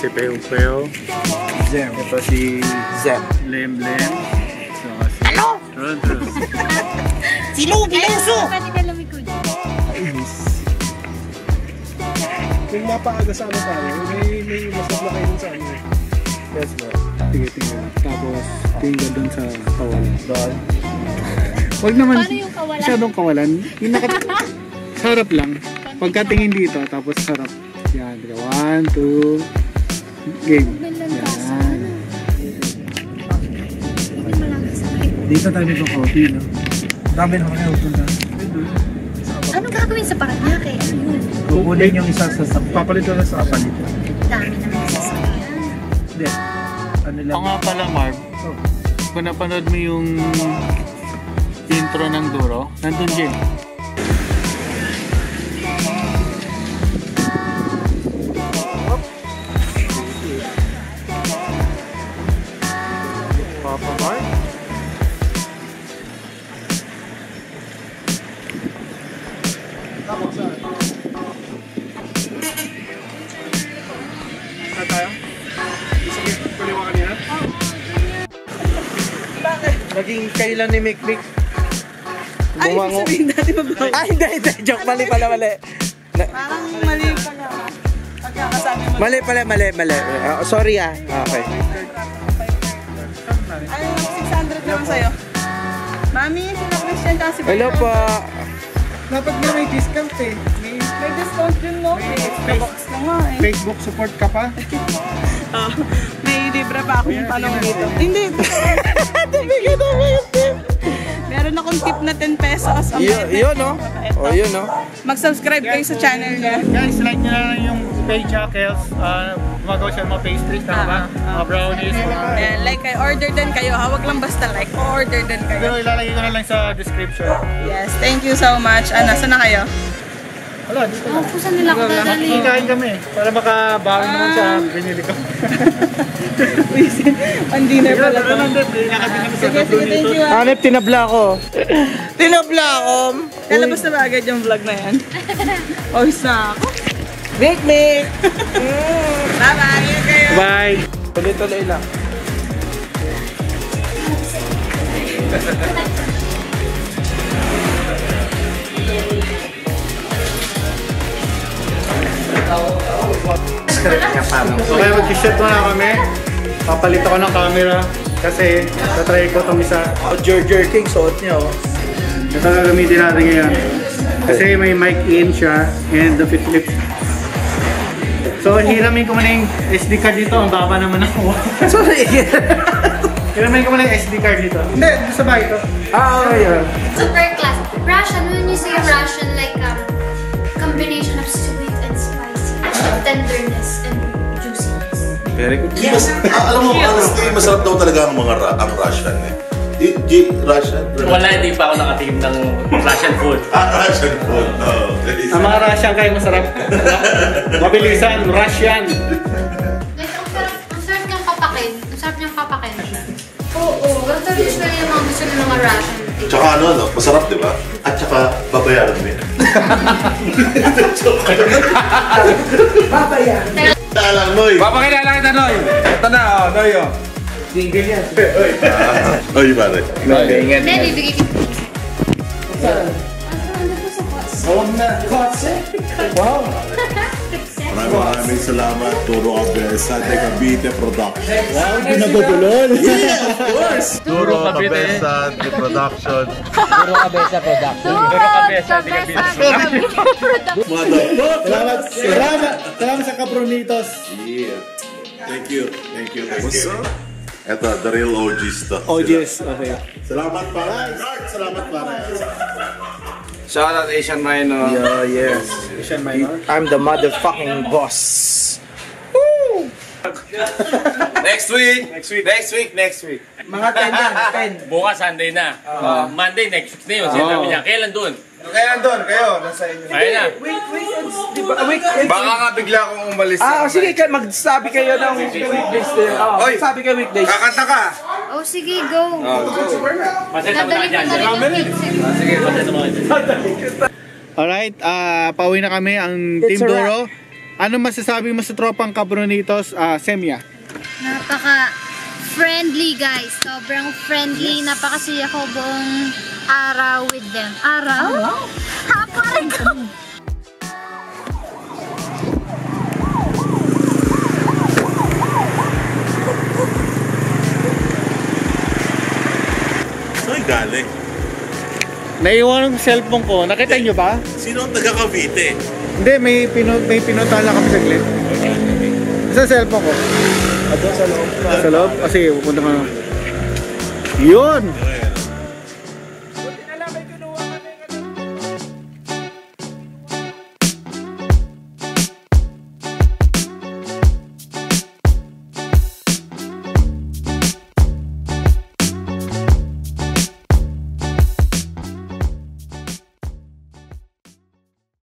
Si Peu Peu. Zem. Ito si Zem. Lem Lem. Ano? Si Lugi Luso! Pwede ka lumikod. Kung napaaga sa ano tayo, may masabla kayo dun sa ano. Yes, bro. Sige, tingnan. Tapos, tingnan dun sa kawalan. Doon. Huwag naman masyadong kawalan. Yung sarap lang. Pagkatingin dito, tapos sarap. Yan. 1, 2, game. Yan. Dito tayo nagko-coffee, no? Dami na kayo punta. Anong gagawin sa Paranaque? Ano yun? Kukunin yung isa sa papalito na sa kapalit. Dami naman sasakyan. Hindi. Ano lang. Oo nga pala, Marv. Kung napanood mo yung intro ng Duro, nandun dyan. Papa Marv? Tapos saan? Saan tayo? Sige, kuliwa kanina? Bakit? Naging kailan ni Mikmik? Ay, ibig sabihin natin mag-vlog. Ay, hindi. Joke. Mali pala, mali. Parang mali pala. Pagkakasabi mo. Mali. Sorry ah. Okay. Ay, 600 lang sa'yo. Mami, sila Christian kasi. Hello po. Dapat nga may discount eh. May discount din, no? May box na nga eh. Facebook support ka pa? May libre pa akong talong dito. Hindi. Meron akong tip na 10 pesos. Yun no? O yun no? Mag-subscribe kayo sa channel niya. Guys, like nyo na lang yung page Kels. Gumagawa siya ng mga pastries, tama ba? Mga brownies, mga... Ayan, like kayo, order din kayo. Hawag lang basta like, order din kayo. Pero ilalagay ko na lang sa description. Yes, thank you so much. Saan na kayo? Wala, dito lang. Ako saan nila ako dadali? Kikain kami para makabawi naman sa binili ko. Pan-dinner pala to. Sige, thank you. Hanip, tinabla ako. Tinabla ako. Lalabas na ba agad yung vlog na yan? Pawis na ako. Mikmik! Bye-bye! Ingat kayo! Bye! Tuloy-tuloy lang. Okay, mag-shoot muna kami. Papalit ako ng camera kasi tatry ko itong isa. George King, suot niya oh. Ito gagamitin natin ngayon. Kasi may mic in siya and the flip. So, hiramin ko muna yung SD card dito. Ang baba naman ako. Sorry! Hiramin ko muna yung SD card dito. Hindi, dito sa bahay ito. Yeah. Super class. Russian, when you say Russian, like combination of sweet and spicy, tenderness and juiciness. Very good. Yes. Alam mo, honestly, masarap daw talaga ang mga ang Russian eh. Russian? Wala, hindi pa ako nakatingin ng Russian food. Russian food. Oh, Ang mga Russian kayo masarap. Mabilisan, Russian. Guys, ang sarap niyang papakin. Ang sarap niyang papakin. Oo. Ganito rin siya yung mga gusto ng mga Russian. Tsaka ano, masarap di ba? At tsaka babayaran mo yan. Babayan. Talang, Noy. Papakilala kita, Noy. Ito na, Noy. Single yan. Oy, pare. Ingat. Hindi, bibigay ko. Huwag na. Kotse. Wow. Maraming salamat. Duro Abesa de Cavite Production. Wow, ginagugulol. Yeah, of course. Duro Abesa de Production. Duro Abesa Production. Duro Abesa, di ka Salamat sa Cabronitos. Yeah. Thank you. What's up? Ito, the real OGs to. OGs, okay. Salamat pare. Salamat pare. Shout out Asian Minor. Yeah, yes. Asian Minor. I'm the motherfucking boss. Woo! Next week. Mga 10 yan, 10. Bukas Sunday na. Monday next week na yun. Sinabi niya, kailan dun? Kaya doon, kayo, nasa inyo. Ayun na. Baka nga bigla akong umalis. Sige, magsabi kayo ng weekdays din. Sabi kayo weekdays. Kakanta ka. Oh, sige, go. Masaya mo na Nadali dyan. ko na rin yung cake. Sige, masaya mo na dyan. Alright, pauwi na kami ang Team Duro. Ano masasabi mo sa tropang Cabronitos, Semya? Napaka-friendly guys. Sobrang friendly. Napakasaya ko buong araw with them. Araw? Hapon ko! Saan galing? Naiwan ang cellphone ko. Nakita nyo ba? Sino ang taga Cavite? Hindi, may pinuntahan lang kami saglit. Sa cellphone ko. Doon sa loob. Sa loob? Sige, pupunta ka na. Yun!